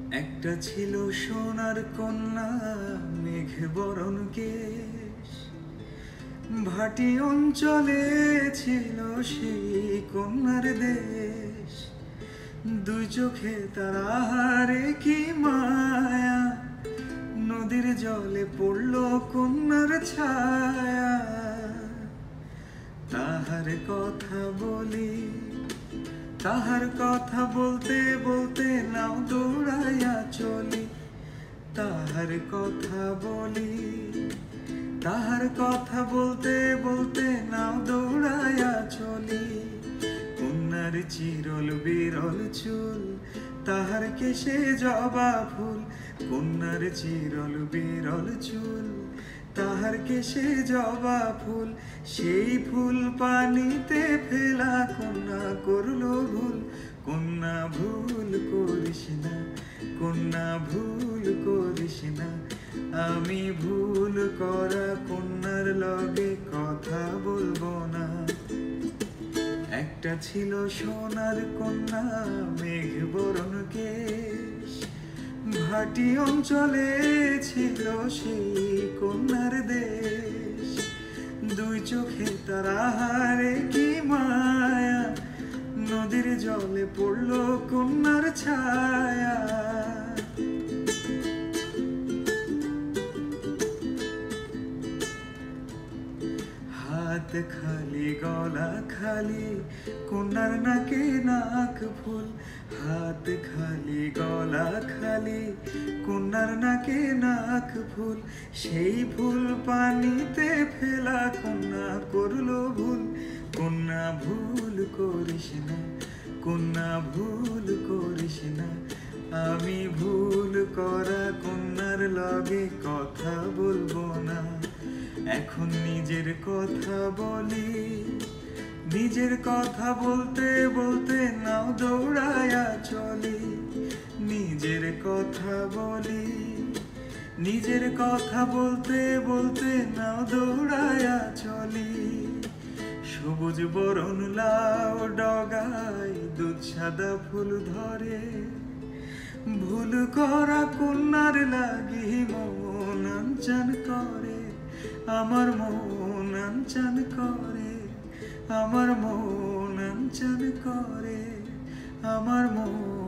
একটা ছিল সোনার কন্যা, মেঘ বরণ কেশ। ভাটি অঞ্চলে ছিল সেই কন্যার দেশ। দুই চোখে তারারে কি মায়া, নদীর জলে পড়ল কন্যার ছায়া। তাহার কথা বলি, তাহার কথা বলতে বলতে নাও দৌড়াইয়া চলি। তাহার কথা বলি, তাহার কথা বলতে বলতে নাও দৌড়াইয়া চলি। কন্যার চিরল বিরল চুল, তাহার কেশে জবা ফুল। কন্যার চিরল বিরল চুল, তাহার কেশে জবা ফুল। সেই ফুল পানিতে ফেলা কন্যা করলো ভুল। কন্যা ভুল করিস না, কন্যা ভুল করিস না। আমি ভুল করা কন্যার লগে কথা বলবো না। একটা ছিল সোনার কন্যা, মেঘ বরণ কেশ। ভাটি অঞ্চলে ছিল সেই কন্যার দেশ। দুই চোখে তারারে কি মায়া, নদীর জলে পড়ল কন্যার ছায়া। হাত খালি গলা খালি, কন্যার নাকে নাক ফুল। হাত খালি গলা খালি, কন্যার নাকে নাক ফুল। সেই ফুল পানিতে ফেলা কন্যা করলো ভুল। কন্যা ভুল করিস না, কন্যা ভুল করিস না। আমি ভুল করা কন্যার লগে কথা বলবো না। এখন নিজের কথা বলি, নিজের কথা বলতে বলতে নাও দৌড়াইয়া চলি। নিজের কথা বলি, নিজের কথা বলতে বলতে নাও দৌড়াইয়া চলি। সবুজ বরণ লাউ ডগায় দুধ সাদা ফুল ধরে। ভুল করা কন্যার লাগি মন আনচান করে। আমার মন আনচান করে, আমার মন আনচান করে, আমার মন